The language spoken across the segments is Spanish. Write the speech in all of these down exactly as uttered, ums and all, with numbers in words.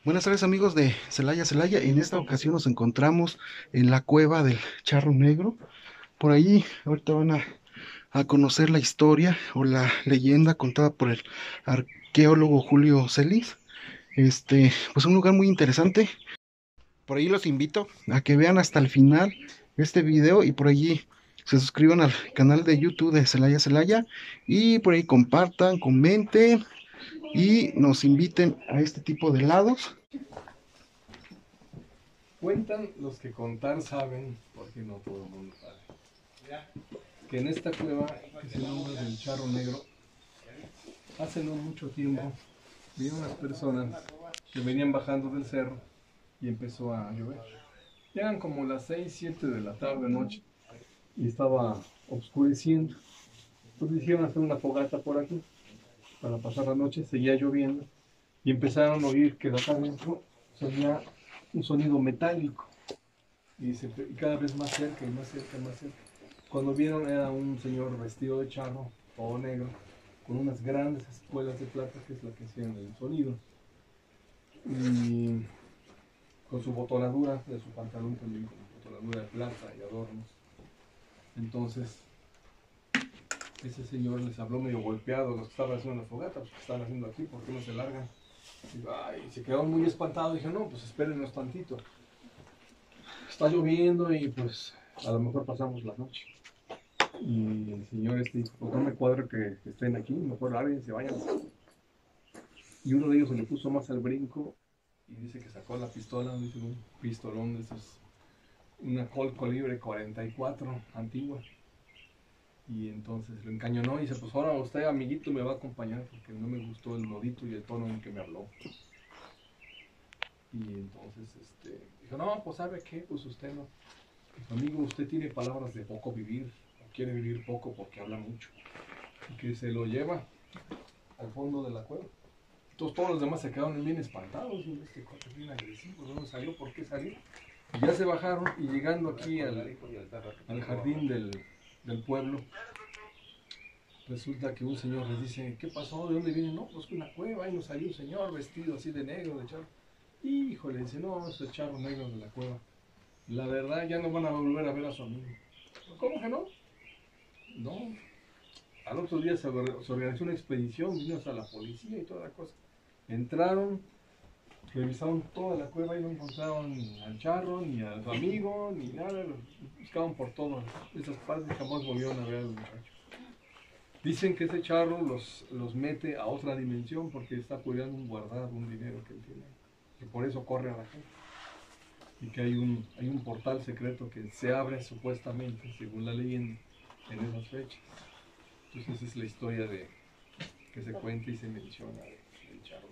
Buenas tardes amigos de Celaya Celaya. En esta ocasión nos encontramos en la cueva del Charro Negro. Por ahí ahorita van a, a conocer la historia o la leyenda contada por el arqueólogo Julio Celis. Este, pues un lugar muy interesante. Por ahí los invito a que vean hasta el final este video y por allí se suscriban al canal de YouTube de Celaya Celaya y por ahí compartan, comenten y nos inviten a este tipo de helados. Cuentan los que contar saben, porque no todo el mundo sabe, que en esta cueva, que se llama del Charro Negro, hace no mucho tiempo, vieron unas personas que venían bajando del cerro y empezó a llover. Eran como las seis, siete de la tarde, noche, y estaba oscureciendo. Entonces hicieron hacer una fogata por aquí para pasar la noche, seguía lloviendo, y empezaron a oír que de acá adentro salía un sonido metálico. Y, se, y cada vez más cerca y más cerca y más cerca. Cuando vieron era un señor vestido de charro, todo negro, con unas grandes espuelas de plata, que es la que hacían el sonido, y con su botonadura de su pantalón también, con botonadura de plata y adornos. Entonces ese señor les habló medio golpeado, los que estaban haciendo la fogata, pues que están haciendo aquí, ¿por qué no se largan? Y, ay, se quedaron muy espantados, dije, no, pues espérenos tantito. Está lloviendo y pues a lo mejor pasamos la noche. Y el señor este dijo, pues no me cuadra que estén aquí, mejor larguen, se vayan. Y uno de ellos se le puso más al brinco y dice que sacó la pistola, dice un pistolón de esos, una Colt calibre cuarenta y cuatro antigua. Y entonces lo encañonó y dice, pues ahora usted, amiguito, me va a acompañar porque no me gustó el nodito y el tono en que me habló. Y entonces este, dijo, no, pues ¿sabe qué? Pues usted no. Pues, amigo, usted tiene palabras de poco vivir, o quiere vivir poco porque habla mucho. Y que se lo lleva al fondo de la cueva. Entonces todos los demás se quedaron bien espantados. Y este cuate bien agresivo, ¿dónde salió? ¿Por qué salió? Y ya se bajaron y llegando aquí al, al jardín del, del pueblo, resulta que un señor les dice, ¿qué pasó? ¿De dónde vienen? No, pues una cueva, y nos salió un señor vestido así de negro, de charro. Híjole, dice, no, es el Charro Negro de la cueva. La verdad, ya no van a volver a ver a su amigo. ¿Cómo que no? No. Al otro día se, se organizó una expedición, vino hasta la policía y toda la cosa. Entraron, revisaron toda la cueva y no encontraron ni al charro, ni a su amigo, ni nada. Buscaban por todas esas partes y jamás volvieron a ver al muchacho. Dicen que ese charro los, los mete a otra dimensión porque está cuidando un guardado, un dinero que él tiene. Que por eso corre a la gente. Y que hay un, hay un portal secreto que se abre supuestamente, según la leyenda, en esas fechas. Entonces esa es la historia de, que se cuenta y se menciona del charro.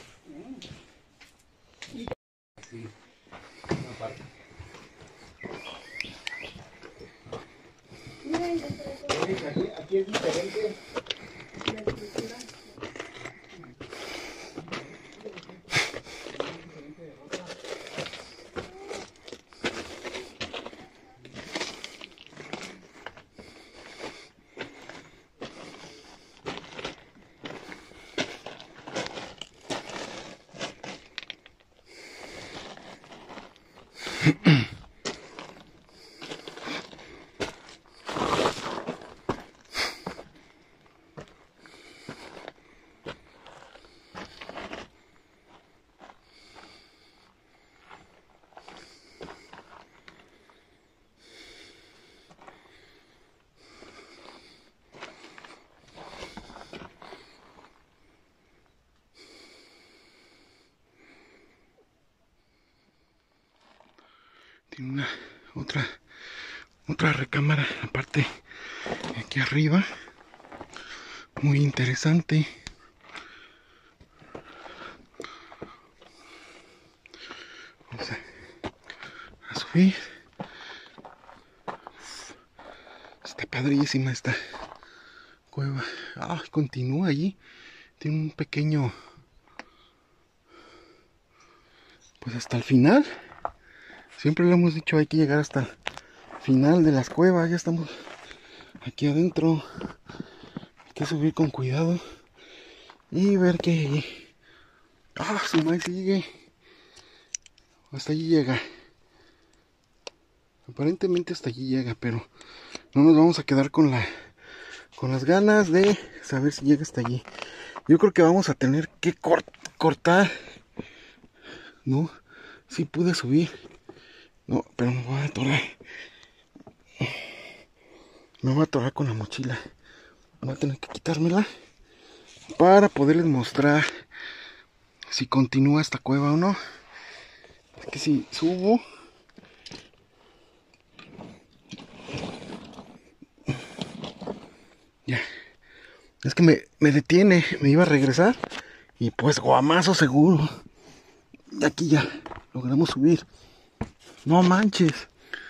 Sí, una parte. Aquí, aquí es diferente. Tiene una otra otra recámara aparte aquí arriba, muy interesante. Vamos a, a subir. Está padrísima esta cueva. Ah, continúa allí. Tiene un pequeño, pues hasta el final. Siempre lo hemos dicho, hay que llegar hasta el final de las cuevas. Ya estamos aquí adentro. Hay que subir con cuidado y ver que ah, su maíz sigue. Hasta allí llega. Aparentemente hasta allí llega, pero no nos vamos a quedar con la con las ganas de saber si llega hasta allí. Yo creo que vamos a tener que cort cortar. No, sí pude subir. No, pero me voy a atorar. Me voy a atorar con la mochila. Voy a tener que quitármela para poderles mostrar si continúa esta cueva o no. Es que si subo, ya, es que me, me detiene, me iba a regresar y pues guamazo seguro. Y aquí ya logramos subir. No manches.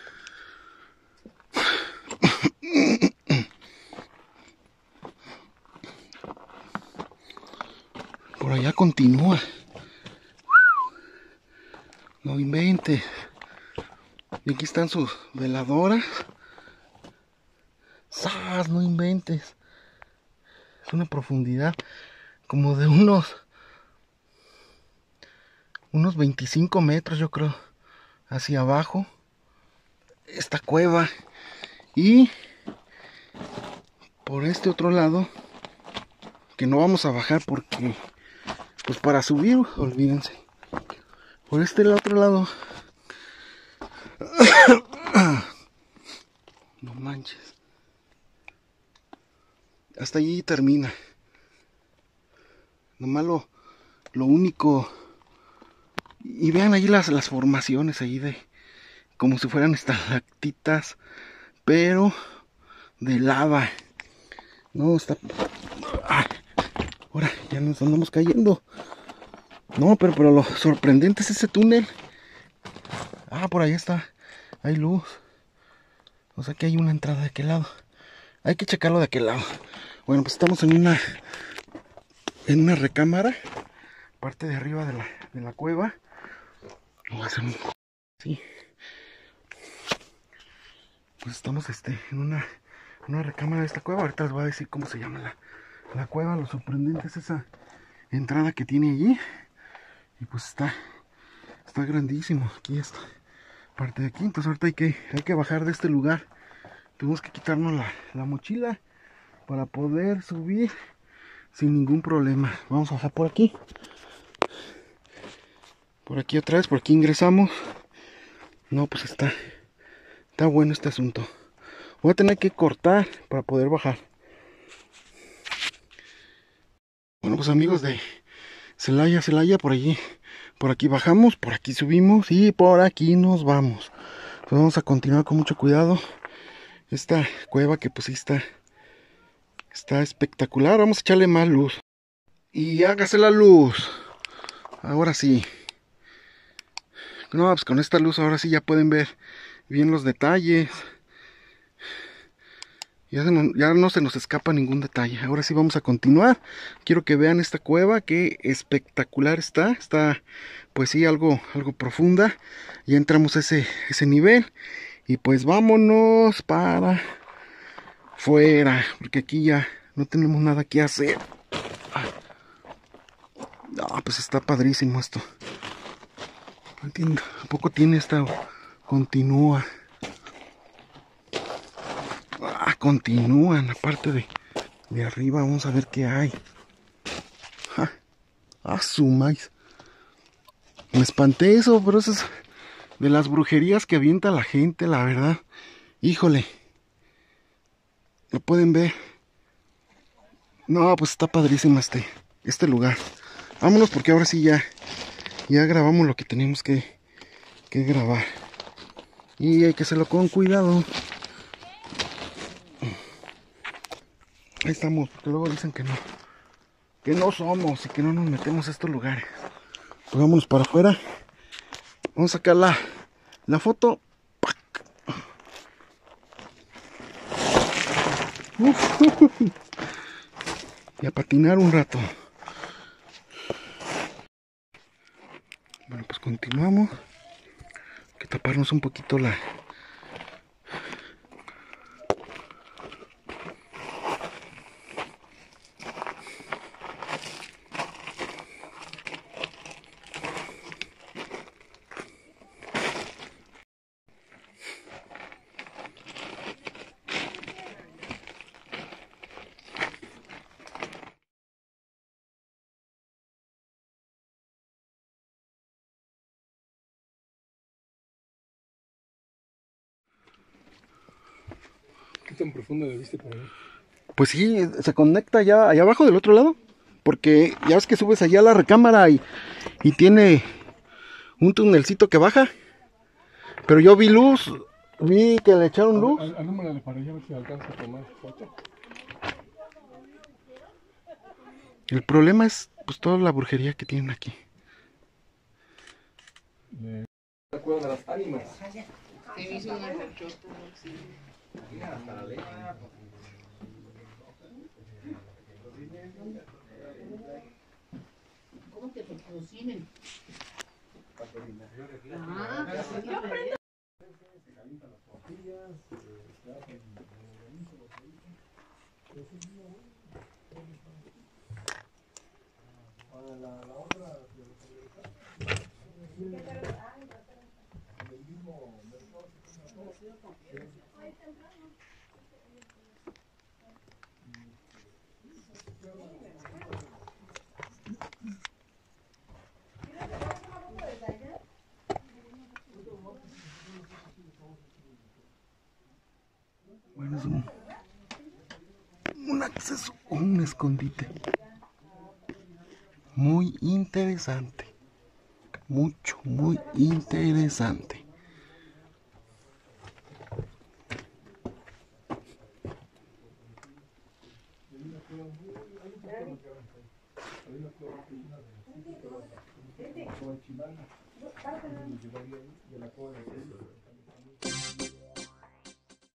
Por allá continúa. No inventes. Y aquí están sus veladoras. ¡Sas! No inventes. Es una profundidad como de unos unos veinticinco metros, yo creo, hacia abajo esta cueva. Y por este otro lado, que no vamos a bajar porque pues para subir, olvídense. Por este otro lado, no manches, hasta allí termina. Nomás lo, lo único. Y vean ahí las, las formaciones ahí de como si fueran estalactitas, pero de lava. No, está. ¡Ay! Ahora ya nos andamos cayendo. No, pero, pero lo sorprendente es ese túnel. Ah, por ahí está. Hay luz. O sea que hay una entrada de aquel lado. Hay que checarlo de aquel lado. Bueno, pues estamos en una en una recámara, parte de arriba de la, de la cueva. Voy a hacer un... Sí. Pues estamos este, en una, una recámara de esta cueva. Ahorita les voy a decir cómo se llama la, la cueva. Lo sorprendente es esa entrada que tiene allí. Y pues está, está grandísimo. Aquí esta parte de aquí. Entonces ahorita hay que, hay que bajar de este lugar. Tenemos que quitarnos la, la mochila para poder subir sin ningún problema. Vamos a bajar por aquí. Por aquí otra vez, por aquí ingresamos. No, pues está, está bueno este asunto. Voy a tener que cortar para poder bajar. Bueno, pues amigos de Celaya, Celaya, por allí, por aquí bajamos, por aquí subimos y por aquí nos vamos. Pues vamos a continuar con mucho cuidado. Esta cueva que pues sí está, está espectacular. Vamos a echarle más luz. Y hágase la luz. Ahora sí. No, pues con esta luz ahora sí ya pueden ver bien los detalles. Ya, se nos, ya no se nos escapa ningún detalle. Ahora sí vamos a continuar. Quiero que vean esta cueva, que espectacular está. Está, pues sí, algo, algo profunda. Ya entramos a ese, ese nivel. Y pues vámonos para fuera, porque aquí ya no tenemos nada que hacer. Ah, pues está padrísimo esto. No entiendo, ¿a poco tiene esta? Continúa. Ah, continúa en la parte de, de arriba. Vamos a ver qué hay. Ah, ah, su maíz. Me espanté eso, pero eso es de las brujerías que avienta la gente, la verdad. Híjole. Lo pueden ver. No, pues está padrísimo este, este lugar. Vámonos porque ahora sí ya, ya grabamos lo que teníamos que, que grabar. Y hay que hacerlo con cuidado. Ahí estamos, porque luego dicen que no, que no somos y que no nos metemos a estos lugares. Pues vámonos para afuera. Vamos a sacar la, la foto. Uf, uh, uh, uh. Y a patinar un rato. Bueno, pues continuamos. Hay que taparnos un poquito la... ¿Qué tan profundo le viste por ahí? Pues sí, se conecta allá, allá abajo del otro lado. Porque ya ves que subes allá a la recámara y, y tiene un tunelcito que baja. Pero yo vi luz, vi que le echaron luz. Alúmbrale para allá a ver si alcanza a tomar foto. El problema es pues toda la brujería que tienen aquí. Le... La cueva de las ánimas. Se me hizo una cachota. Mira, hasta la leña. ¿Cómo que te cocinen? Ah, pues Bueno, es un, un acceso, un escondite. Muy interesante. Mucho, muy interesante. De la cueva de